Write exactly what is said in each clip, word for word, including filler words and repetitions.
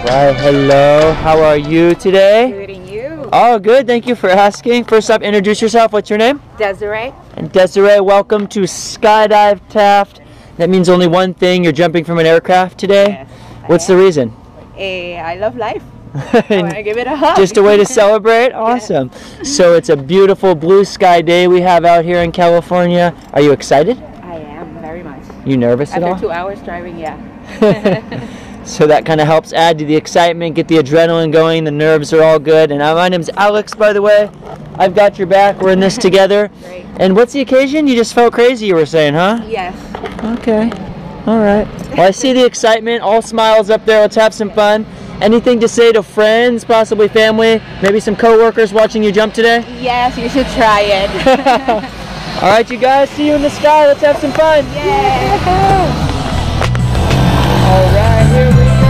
Alright, hello. How are you today? Good, and you? Oh, good. Thank you for asking. First up, introduce yourself. What's your name? Desiree. And Desiree, welcome to Skydive Taft. That means only one thing. You're jumping from an aircraft today? Yes. What's the reason? Eh, I love life. I want to give it a hug. Just a way to celebrate? Awesome. So it's a beautiful blue sky day we have out here in California. Are you excited? I am, very much. You nervous at all? After two hours driving, yeah. So that kind of helps add to the excitement, get the adrenaline going, the nerves are all good. And uh, my name's Alex, by the way. I've got your back. We're in this together. Great. And what's the occasion? You just felt crazy, you were saying, huh? Yes. Okay. All right. Well, I see the excitement. All smiles up there. Let's have some fun. Anything to say to friends, possibly family, maybe some coworkers watching you jump today? Yes, you should try it. All right, you guys. See you in the sky. Let's have some fun. Yeah. All right, here we go.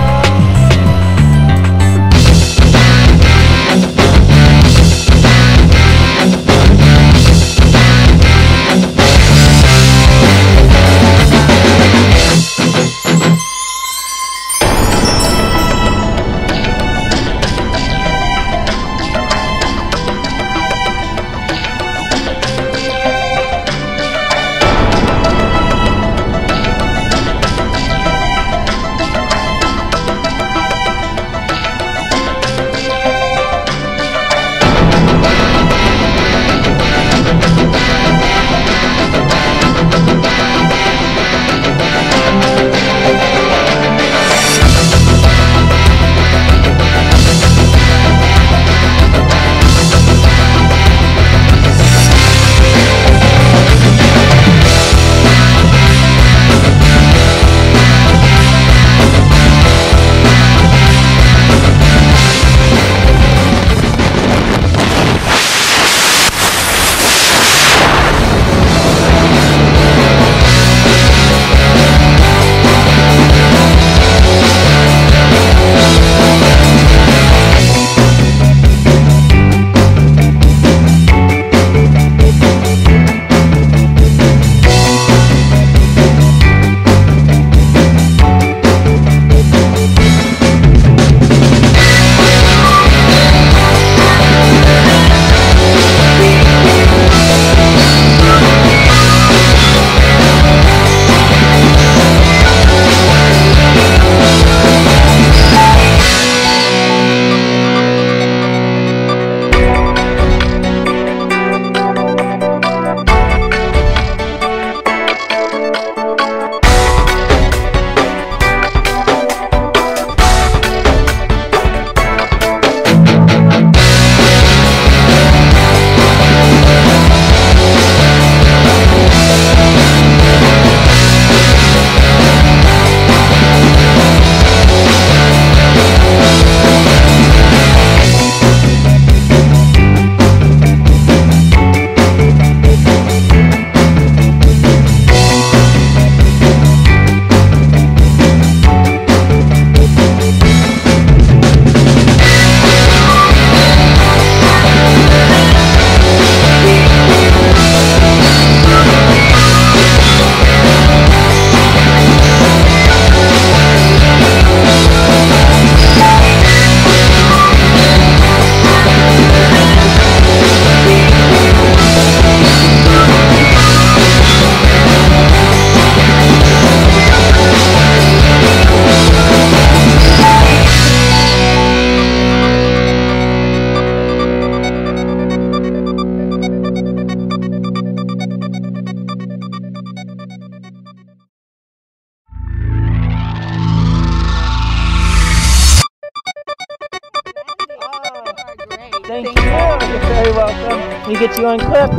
Thank you. You're very welcome. Let me get you on clip.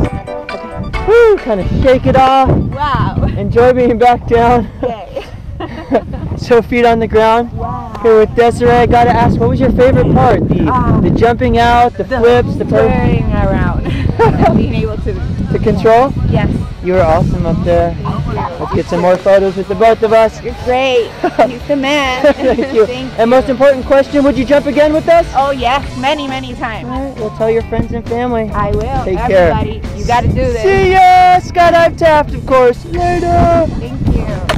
Woo, kind of shake it off. Wow. Enjoy being back down. Yay. So feet on the ground. Wow. Here with Desiree, I gotta ask, what was your favorite part? The Um, the jumping out, the, the flips, the per turning around. And being able to. to control? Yes. You were awesome up there. Let's get some more photos with the both of us. You're great. He's the man. Thank you. Thank And most important question, would you jump again with us? Oh yes, many, many times. All right, well, tell your friends and family. I will. Take care. Everybody, you got to do this. See ya! Skydive Taft, of course. Later! Thank you.